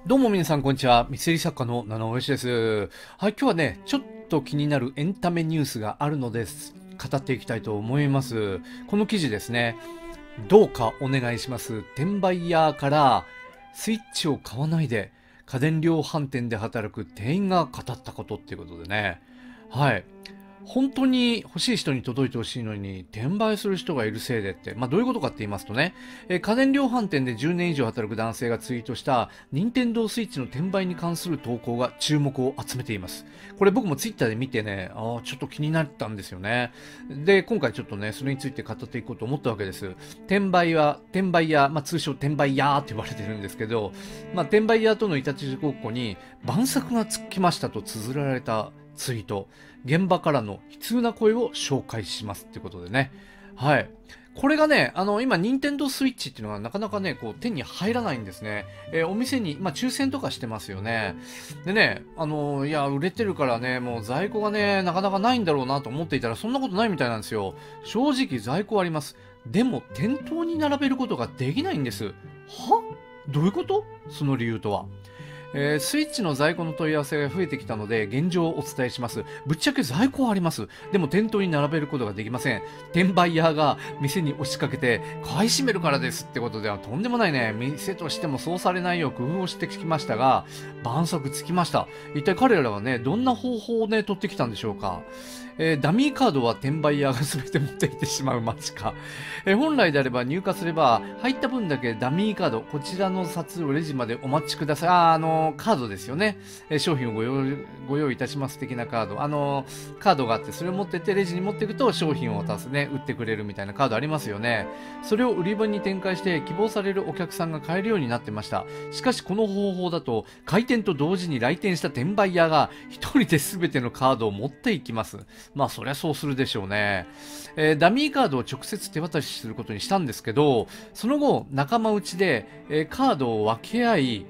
どうも皆さん、こんにちは。ミステリー作家の七尾よしです。はい、今日はね、ちょっと気になるエンタメニュースがあるのです。語っていきたいと思います。この記事ですね、どうかお願いします。転売ヤーからスイッチを買わないで家電量販店で働く店員が語ったことっていうことでね。はい。本当に欲しい人に届いてほしいのに転売する人がいるせいでって、どういうことかって言いますとね、家電量販店で10年以上働く男性がツイートした任天堂スイッチの転売に関する投稿が注目を集めています。これ僕もツイッターで見てね、ちょっと気になったんですよね。で、今回ちょっとね、それについて語っていこうと思ったわけです。転売屋、通称転売ヤーって言われてるんですけど、転売ヤーとのいたちごっこに晩作がつきましたと綴られたツイート、現場からの悲痛な声を紹介しますってことでね。はい。これがね、今、任天堂スイッチっていうのがなかなかね、こう、手に入らないんですね。お店に、抽選とかしてますよね。でね、いや、売れてるからね、もう在庫がね、なかなかないんだろうなと思っていたら、そんなことないみたいなんですよ。正直在庫あります。でも、店頭に並べることができないんです。はどういうこと？その理由とは。スイッチの在庫の問い合わせが増えてきたので現状をお伝えします。ぶっちゃけ在庫はあります。でも店頭に並べることができません。転売ヤーが店に押しかけて買い占めるからですってことではとんでもないね。店としてもそうされないよう工夫をしてきましたが、晩作つきました。一体彼らはね、どんな方法をね、取ってきたんでしょうか。ダミーカードは転売ヤーが全て持っていってしまうマジか。本来であれば入荷すれば入った分だけダミーカード、こちらの札をレジまでお待ちください。カードですよね。商品をご用意いたします的なカード。カードがあってそれを持ってってレジに持っていくと商品を渡すね、売ってくれるみたいなカードありますよね。それを売り場に展開して希望されるお客さんが買えるようになってました。しかしこの方法だと開店と同時に来店した転売ヤーが一人で全てのカードを持っていきます。そりゃそうするでしょうね。ダミーカードを直接手渡しすることにしたんですけど、その後、仲間内で、カードを分け合い、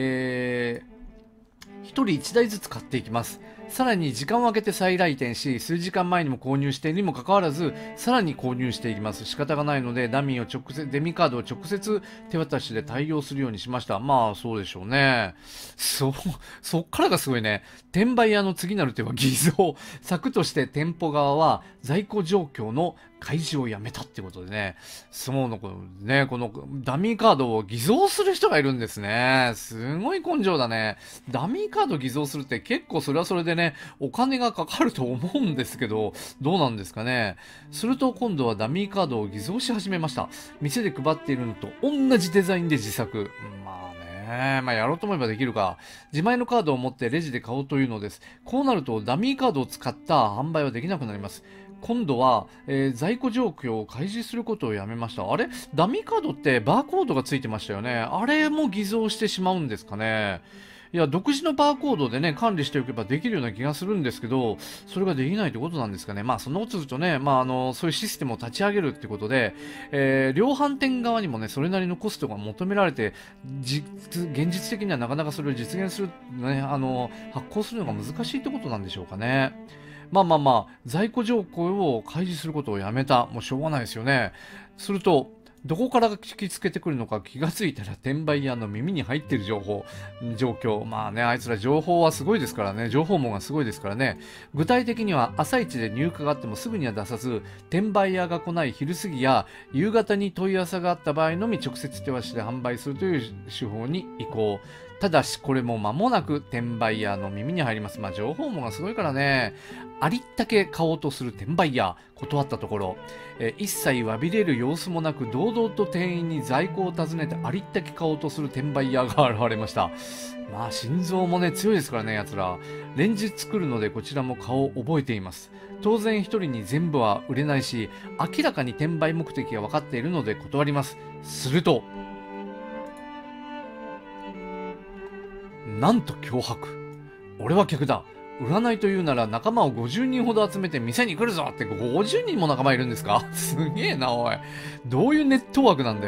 一人一台ずつ買っていきます。さらに時間を空けて再来店し、数時間前にも購入しているにもかかわらず、さらに購入していきます。仕方がないので、デミカードを直接手渡しで対応するようにしました。そうでしょうね。そっからがすごいね。転売屋の次なる手は偽造。策として店舗側は在庫状況の開示をやめたってことでね。このダミーカードを偽造する人がいるんですね。すごい根性だね。ダミーカード偽造するって結構それはそれでね、お金がかかると思うんですけど、どうなんですかね。すると今度はダミーカードを偽造し始めました。店で配っているのと同じデザインで自作。やろうと思えばできるか。自前のカードを持ってレジで買おうというのです。こうなるとダミーカードを使った販売はできなくなります。今度は、在庫状況を開示することをやめました。あれダミーカードってバーコードがついてましたよね。あれも偽造してしまうんですかね。いや、独自のバーコードでね、管理しておけばできるような気がするんですけど、それができないってことなんですかね。そんなことするとね、そういうシステムを立ち上げるってことで、量販店側にもね、それなりのコストが求められて、現実的にはなかなかそれを実現する、ね、発行するのが難しいってことなんでしょうかね。在庫状況を開示することをやめた。もうしょうがないですよね。すると、どこから聞きつけてくるのか気がついたら転売屋の耳に入っている状況。あいつら情報はすごいですからね。情報網がすごいですからね。具体的には朝一で入荷があってもすぐには出さず、転売屋が来ない昼過ぎや夕方に問い合わせがあった場合のみ直接手渡しで販売するという手法に移行。ただしこれも間もなく転売ヤーの耳に入ります。情報網がすごいからね。ありったけ買おうとする転売ヤー、断ったところ、一切詫びれる様子もなく堂々と店員に在庫を尋ねてありったけ買おうとする転売ヤーが現れました。心臓もね強いですからね、奴ら。連日来るのでこちらも顔を覚えています。当然一人に全部は売れないし、明らかに転売目的が分かっているので断ります。すると、なんと脅迫。俺は客だ。占いというなら仲間を50人ほど集めて店に来るぞって。50人も仲間いるんですか？すげえな、おい。どういうネットワークなんだよ。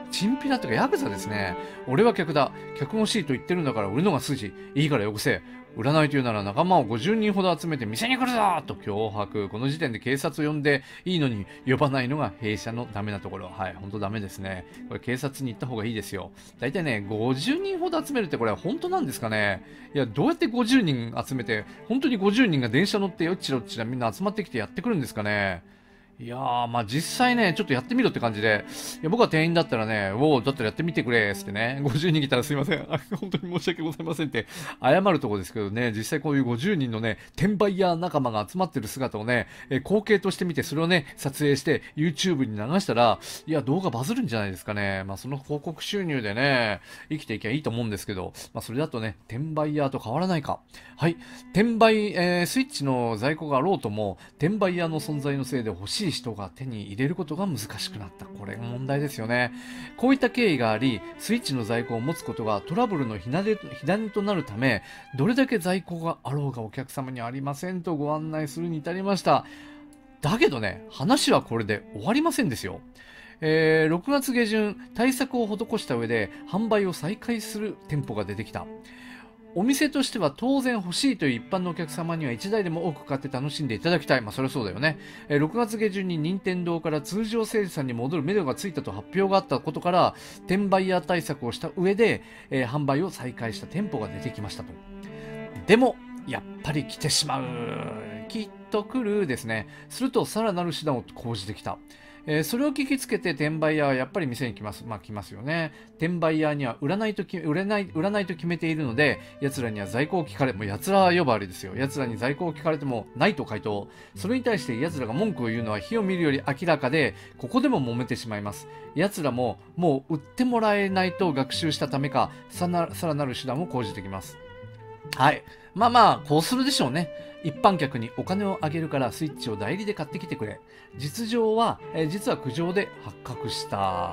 チンピラとかヤクザですね。俺は客だ。客欲しいと言ってるんだから売るのが筋。いいからよこせ。売らないというなら仲間を50人ほど集めて店に来るぞと脅迫。この時点で警察を呼んでいいのに呼ばないのが弊社のダメなところ。はい、ほんとダメですね。これ警察に行った方がいいですよ。だいたいね、50人ほど集めるってこれは本当なんですかね。いや、どうやって50人集めて、本当に50人が電車乗ってよっちらよっちらみんな集まってきてやってくるんですかね。いやー、まあ実際ね、ちょっとやってみろって感じで、いや僕は店員だったらね、だったらやってみてくれーってね、50人来たらすいません、本当に申し訳ございませんって謝るとこですけどね、実際こういう50人のね、転売ヤー仲間が集まってる姿をね、光景として見て、それをね、撮影して YouTube に流したら、いや、動画バズるんじゃないですかね。まあその広告収入でね、生きていけばいいと思うんですけど、まあそれだとね、転売ヤーと変わらないか。はい、転売、スイッチの在庫があろうとも、転売ヤーの存在のせいで欲しい人が手に入れることが難しくなった。これが問題ですよね。こういった経緯があり、スイッチの在庫を持つことがトラブルの火種となるため、どれだけ在庫があろうがお客様にありませんとご案内するに至りました。だけどね、話はこれで終わりませんですよ。6月下旬、対策を施した上で販売を再開する店舗が出てきた。お店としては当然欲しいという一般のお客様には1台でも多く買って楽しんでいただきたい。まあそれはそうだよね。6月下旬に任天堂から通常生産に戻る目処がついたと発表があったことから、転売ヤー対策をした上で、販売を再開した店舗が出てきましたと。でも、やっぱり来てしまう。きっと来るですね。するとさらなる手段を講じてきた。それを聞きつけて転売ヤーはやっぱり店に来ます。まあ来ますよね。転売ヤーには売らないと決めているので、奴らには在庫を聞かれ、もう奴ら呼ばわりですよ。奴らに在庫を聞かれてもないと回答。それに対して奴らが文句を言うのは火を見るより明らかで、ここでも揉めてしまいます。奴らももう売ってもらえないと学習したためか、さらなる手段を講じてきます。はい。まあまあ、こうするでしょうね。一般客にお金をあげるからスイッチを代理で買ってきてくれ。実は苦情で発覚した。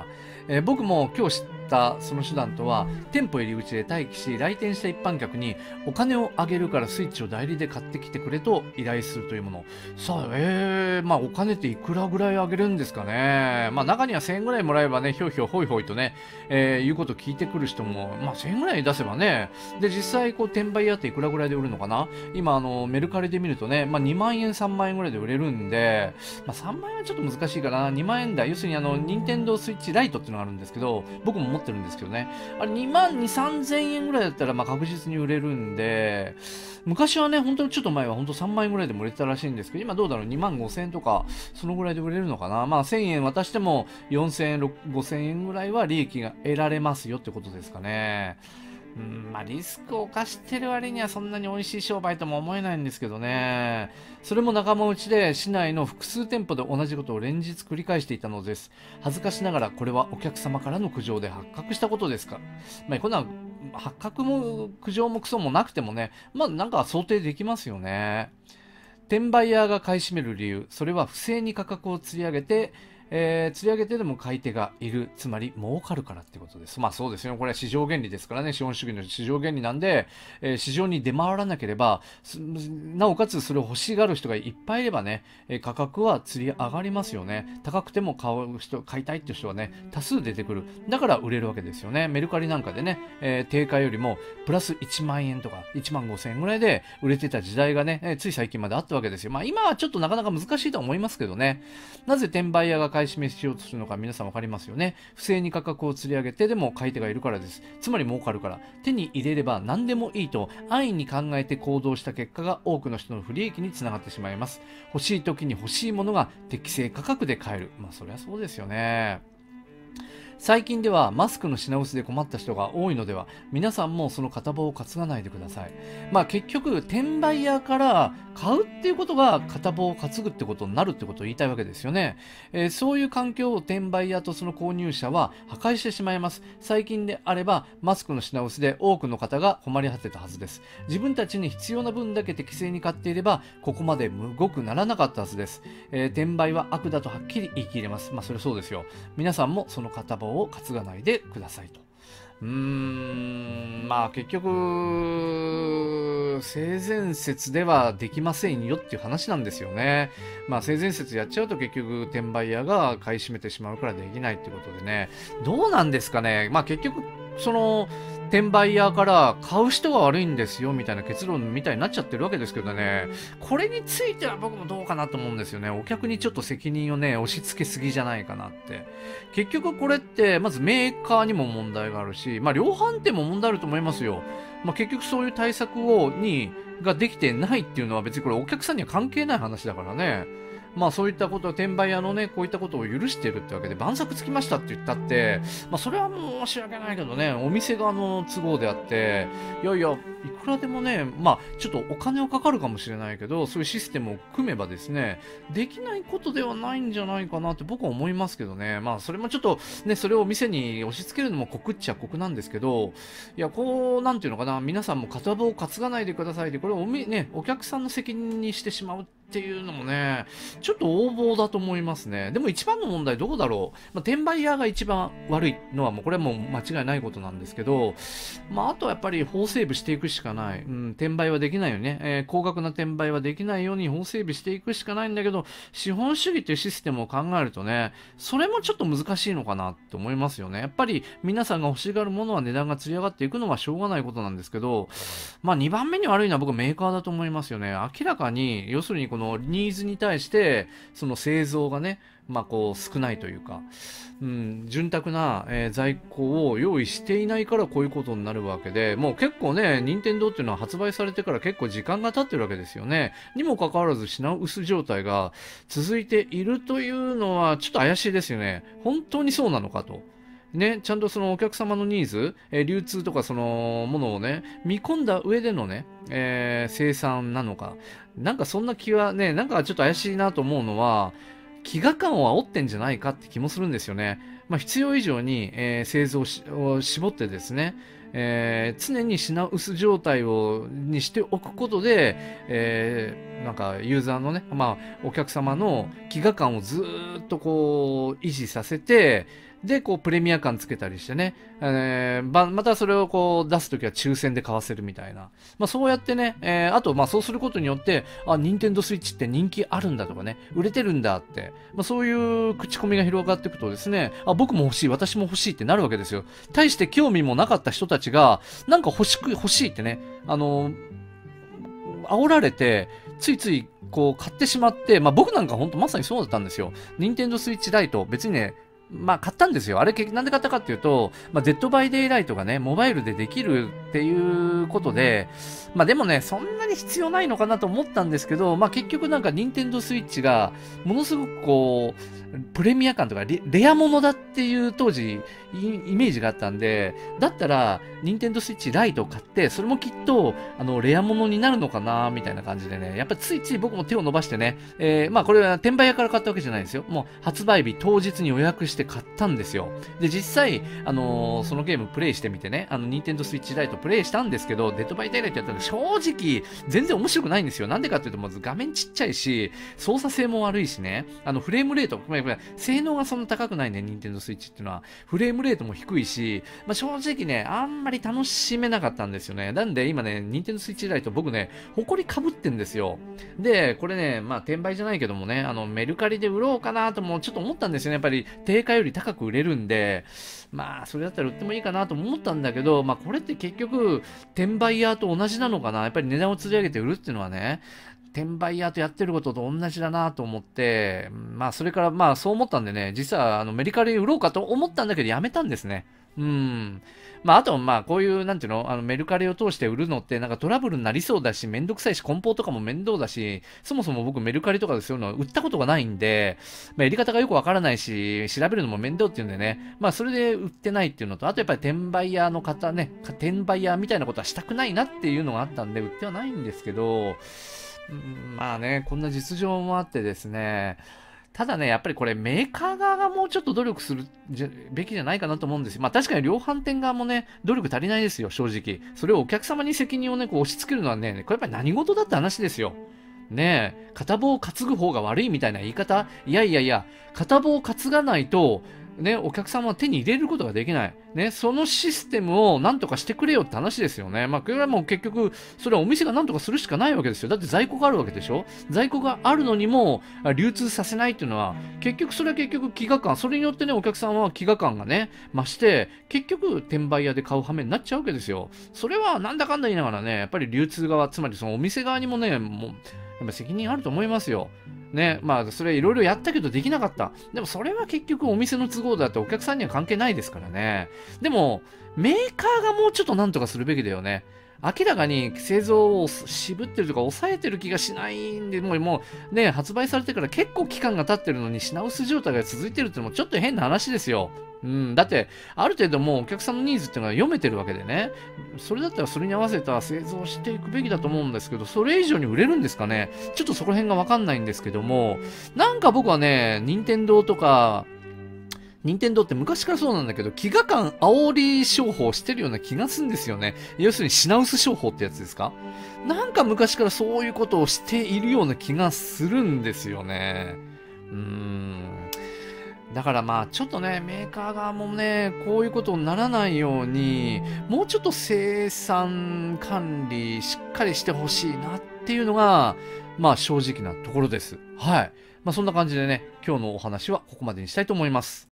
僕も今日知ったその手段とは、店舗入り口で待機し、来店した一般客にお金をあげるからスイッチを代理で買ってきてくれと依頼するというもの。さあ、まあお金っていくらぐらいあげるんですかね。まあ中には1000円ぐらいもらえばね、ひょうひょうほいほいとね、いうこと聞いてくる人も、まあ1000円ぐらい出せばね、で実際こう転売屋っていくらぐらいで売るのかな。今メルカリで見るとね、まあ2万円3万円ぐらいで売れるんで、まあ3万円はちょっと難しいかな。2万円台、要するに任天堂スイッチライトっていうのがあるんですけど、僕も持ってるんですけどね、あれ2万2、3000円ぐらいだったらまあ確実に売れるんで、昔はね、本当にちょっと前は本当3万円ぐらいでも売れてたらしいんですけど、今どうだろう、2万5000円とか、そのぐらいで売れるのかな。まあ1000円渡しても4000円、5000円ぐらいは利益が得られますよってことですかね。まあリスクを冒してる割にはそんなに美味しい商売とも思えないんですけどね。それも仲間内で市内の複数店舗で同じことを連日繰り返していたのです。恥ずかしながらこれはお客様からの苦情で発覚したことですか。まあこんな発覚も苦情もクソもなくてもね、まあなんか想定できますよね。転売ヤーが買い占める理由、それは不正に価格を釣り上げて、釣り上げてでも買い手がいる、つまり儲かるからってことです。まあそうですよ。これは市場原理ですからね。資本主義の市場原理なんで、市場に出回らなければ、なおかつそれを欲しがる人がいっぱいいればね、価格は釣り上がりますよね。高くても買いたいっていう人はね、多数出てくる。だから売れるわけですよね。メルカリなんかでね、定価よりもプラス1万円とか1万5千円ぐらいで売れてた時代がね、つい最近まであったわけですよ。まあ今はちょっとなかなか難しいとは思いますけどね。なぜ転売屋が買い占めしようとするのか皆さんわかりますよね。不正に価格を釣り上げてでも買い手がいるからです。つまり儲かるから。手に入れれば何でもいいと安易に考えて行動した結果が多くの人の不利益につながってしまいます。欲しい時に欲しいものが適正価格で買える。まあそりゃそうですよね。最近ではマスクの品薄で困った人が多いのでは、皆さんもその片棒を担がないでください。まあ結局、転売屋から買うっていうことが片棒を担ぐってことになるってことを言いたいわけですよね。そういう環境を転売屋とその購入者は破壊してしまいます。最近であれば、マスクの品薄で多くの方が困り果てたはずです。自分たちに必要な分だけ適正に買っていれば、ここまでむごくならなかったはずです。転売は悪だとはっきり言い切れます。まあそれそうですよ。皆さんもその片棒を担がないでくださいと。 まあ結局、性善説ではできませんよっていう話なんですよね。まあ性善説やっちゃうと結局転売屋が買い占めてしまうからできないってことでね。どうなんですかね。まあ結局、その、転売屋から買う人が悪いんですよみたいな結論みたいになっちゃってるわけですけどね。これについては僕もどうかなと思うんですよね。お客にちょっと責任をね、押し付けすぎじゃないかなって。結局これって、まずメーカーにも問題があるし、まあ量販店も問題あると思いますよ。まあ結局そういう対策ができてないっていうのは別にこれお客さんには関係ない話だからね。まあそういったことを転売屋のね、こういったことを許しているってわけで、晩作つきましたって言ったって、まあそれは申し訳ないけどね、お店側の都合であって、いやいや、いくらでもね、まあちょっとお金はかかるかもしれないけど、そういうシステムを組めばですね、できないことではないんじゃないかなって僕は思いますけどね。まあそれもちょっとね、それを店に押し付けるのも酷っちゃ酷なんですけど、いや、こう、なんていうのかな、皆さんも片棒を担がないでくださいで、これをね、お客さんの責任にしてしまうっていうのもね、ちょっと横暴だと思いますね。でも一番の問題どこだろう。まあ、転売屋が一番悪いのはもうこれはもう間違いないことなんですけど、まああとはやっぱり法整備していくしかない。転売はできないよね。高額な転売はできないように法整備していくしかないんだけど、資本主義というシステムを考えるとね、それもちょっと難しいのかなって思いますよね。やっぱり皆さんが欲しがるものは値段がつり上がっていくのはしょうがないことなんですけど、まあ2番目に悪いのは僕はメーカーだと思いますよね。明らかに、要するにこのニーズに対して、その製造がね、まあこう少ないというか、潤沢な、在庫を用意していないからこういうことになるわけで、もう結構ね、任天堂っていうのは発売されてから結構時間が経ってるわけですよね。にもかかわらず品薄状態が続いているというのはちょっと怪しいですよね。本当にそうなのかと。ね、ちゃんとそのお客様のニーズ、流通とかそのものをね、見込んだ上でのね、生産なのか。なんかそんな気はね、なんかちょっと怪しいなと思うのは、飢餓感を煽ってんじゃないかって気もするんですよね。まあ必要以上に、製造を絞ってですね、常に品薄状態にしておくことで、なんかユーザーのね、まあお客様の飢餓感をずーっとこう維持させて、で、こう、プレミア感つけたりしてね、またそれをこう、出すときは抽選で買わせるみたいな。まあ、そうやってね、あと、まあ、そうすることによって、あ、任天堂スイッチって人気あるんだとかね、売れてるんだって、まあ、そういう口コミが広がっていくとですね、あ、僕も欲しい、私も欲しいってなるわけですよ。対して興味もなかった人たちが、なんか欲しいってね、煽られて、ついついこう買ってしまって、まあ僕なんか本当まさにそうだったんですよ。任天堂スイッチライト、別にね、まあ買ったんですよ。あれなんで買ったかっていうと、まあデッドバイデイライトがね、モバイルでできるっていうことで、まあでもね、そんなに必要ないのかなと思ったんですけど、まあ結局なんか任天堂スイッチが、ものすごくこう、プレミア感とかレアものだっていう当時イメージがあったんで、だったら任天堂スイッチライトを買って、それもきっとレアものになるのかなみたいな感じでね、やっぱついつい僕も手を伸ばしてね、まあこれは転売屋から買ったわけじゃないですよ。もう発売日当日に予約して買ったんですよ。で、実際、そのゲームプレイしてみてね、任天堂スイッチライトプレイしたんですけど、デッドバイデイライトやったら正直全然面白くないんですよ。なんでかっていうと、まず画面ちっちゃいし、操作性も悪いしね、フレームレート、性能がそんな高くないね、任天堂スイッチっていうのは。フレームレートも低いし、まあ、正直ね、あんまり楽しめなかったんですよね。なんで今ね、任天堂スイッチライト僕ね、埃かぶってんですよ。で、これね、まあ転売じゃないけどもね、メルカリで売ろうかなともちょっと思ったんですよね。やっぱり定価より高く売れるんで、まあそれだったら売ってもいいかなと思ったんだけど、まあこれって結局、転売屋と同じなのかな。やっぱり値段を釣り上げて売るっていうのはね、転売屋とやってることと同じだなと思って、まあそれからまあそう思ったんでね、実はメルカリ売ろうかと思ったんだけどやめたんですね。まああとまあこういうなんていうの、メルカリを通して売るのってなんかトラブルになりそうだし、めんどくさいし、梱包とかも面倒だし、そもそも僕メルカリとかでそういうの売ったことがないんで、まあやり方がよくわからないし、調べるのも面倒っていうんでね、まあそれで売ってないっていうのと、あとやっぱり転売屋の方ね、転売屋みたいなことはしたくないなっていうのがあったんで売ってはないんですけど、まあね、こんな実情もあってですね、ただね、やっぱりこれメーカー側がもうちょっと努力するべきじゃないかなと思うんですよ。まあ確かに量販店側もね、努力足りないですよ、正直。それをお客様に責任をね、こう押し付けるのはね、これやっぱり何事だって話ですよ。ねえ、片棒を担ぐ方が悪いみたいな言い方、いやいやいや、片棒を担がないと、 ね、お客様は手に入れることができない。ね、そのシステムをなんとかしてくれよって話ですよね。まあ、これはもう結局、それはお店がなんとかするしかないわけですよ。だって在庫があるわけでしょ。在庫があるのにも流通させないっていうのは、結局それは結局飢餓感、それによってね、お客さんは飢餓感がね、増して、結局転売屋で買う羽目になっちゃうわけですよ。それはなんだかんだ言いながらね、やっぱり流通側、つまりそのお店側にもね、もう、やっぱ責任あると思いますよ。ね、まあ、それいろいろやったけどできなかった。でもそれは結局お店の都合だってお客さんには関係ないですからね。でも、メーカーがもうちょっとなんとかするべきだよね。明らかに製造を渋ってるとか抑えてる気がしないんで、もうね、発売されてから結構期間が経ってるのに品薄状態が続いてるってのもちょっと変な話ですよ。うん、だって、ある程度もうお客さんのニーズっていうのが読めてるわけでね。それだったらそれに合わせた製造をしていくべきだと思うんですけど、それ以上に売れるんですかね。ちょっとそこら辺がわかんないんですけども、なんか僕はね、任天堂とか、任天堂って昔からそうなんだけど、飢餓感煽り商法してるような気がするんですよね。要するに品薄商法ってやつですか？なんか昔からそういうことをしているような気がするんですよね。だからまあちょっとね、メーカー側もね、こういうことにならないように、もうちょっと生産管理しっかりしてほしいなっていうのが、まあ正直なところです。はい。まあそんな感じでね、今日のお話はここまでにしたいと思います。